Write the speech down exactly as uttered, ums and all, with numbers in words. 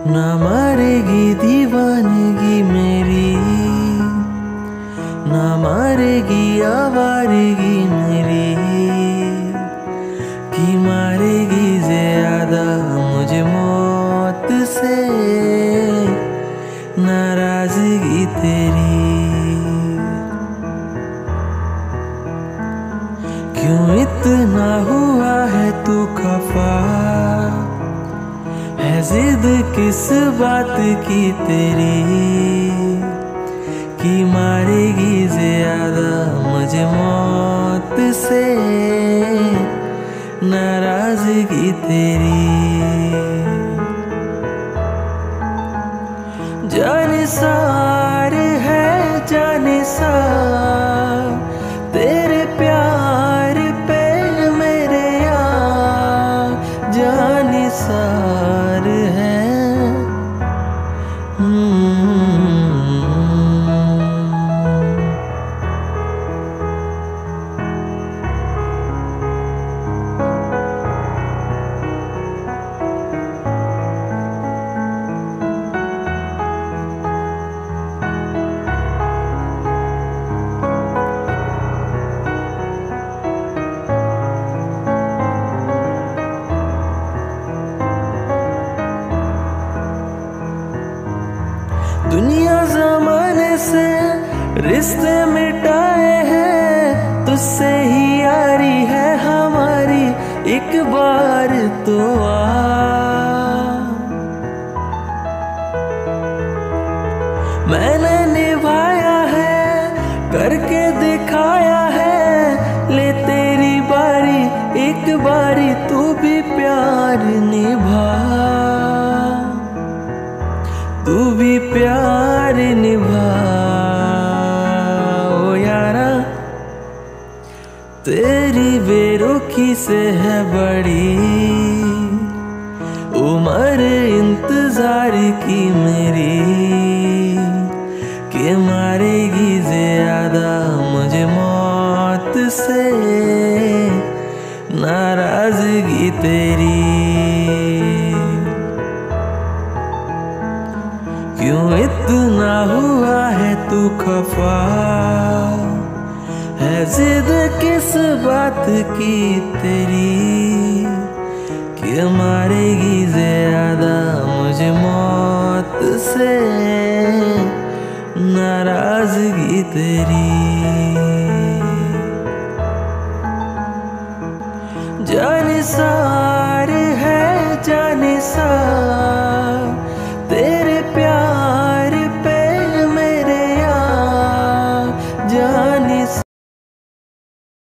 ना मारेगी दीवानगी मेरी, ना मारेगी आवारगी मेरी, कि मारेगी ज्यादा मुझे मौत से नाराजगी तेरी। क्यों इतना हुआ है तू खफा, है जिद किस बात की तेरी, कि मारेगी ज्यादा मुझे मौत से नाराजगी तेरी। जानिसार है जानिसार तेरे प्यार पे मेरे यार, जानिसार है। दुनिया जमाने से रिश्ते मिटाए हैं, तुझसे ही यारी है हमारी, एक बार तो आ। मैंने निभाया है करके दिखाया है, ले तेरी बारी एक बारी तू भी प्यार निभा, तू भी प्यार निभा ओ यारा। तेरी बेरुखी से है बड़ी उम्र इंतजार की मेरी, कि मारेगी ज्यादा मुझे मौत से नाराजगी तेरी। क्यों इतना हुआ है तू खफा, है जिद किस बात की तेरी, कि मारेगी ज्यादा मुझे मौत से नाराजगी तेरी। जानिसार है जानिसार तेरे प्यार